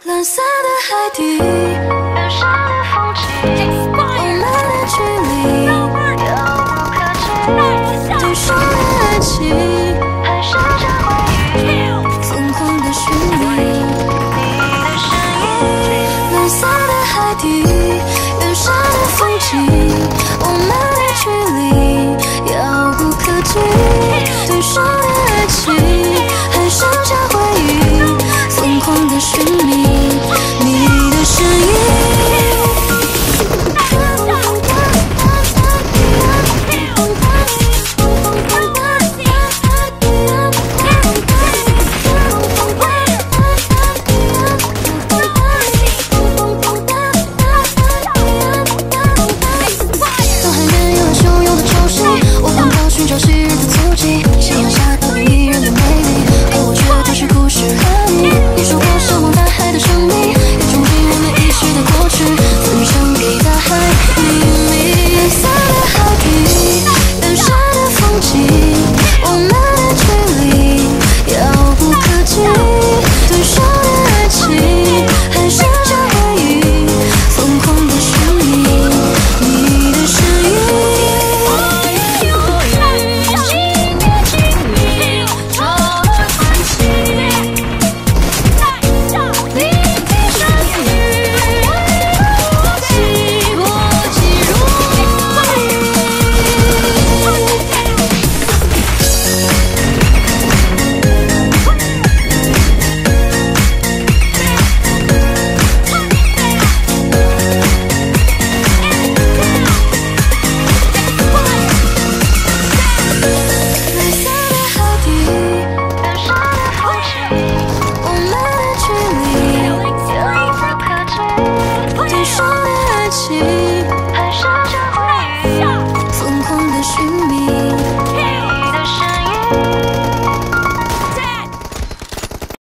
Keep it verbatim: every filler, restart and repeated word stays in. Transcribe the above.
蓝色的海底，远山的风景，我们的距离遥不可及。对手的爱情，还剩下回忆，疯狂的寻觅你的身影。蓝色的海底，远山的风景，我们的距离遥不可及。对手的爱情，还剩下回忆，疯狂的寻觅你的身影。都还没有了汹涌的潮汐，我奔跑寻找昔日的足迹，夕阳下倒映迷人的美丽，而我却都是故事和你。你说过向往大海的生命，也憧憬我们遗失的过去，分享给大海秘密。蓝色的海底，远山的风景，我们的距离遥不可及。对手的爱情，还剩下回忆，疯狂的寻觅你的身影。还剩下回忆，疯狂的寻觅你的身影。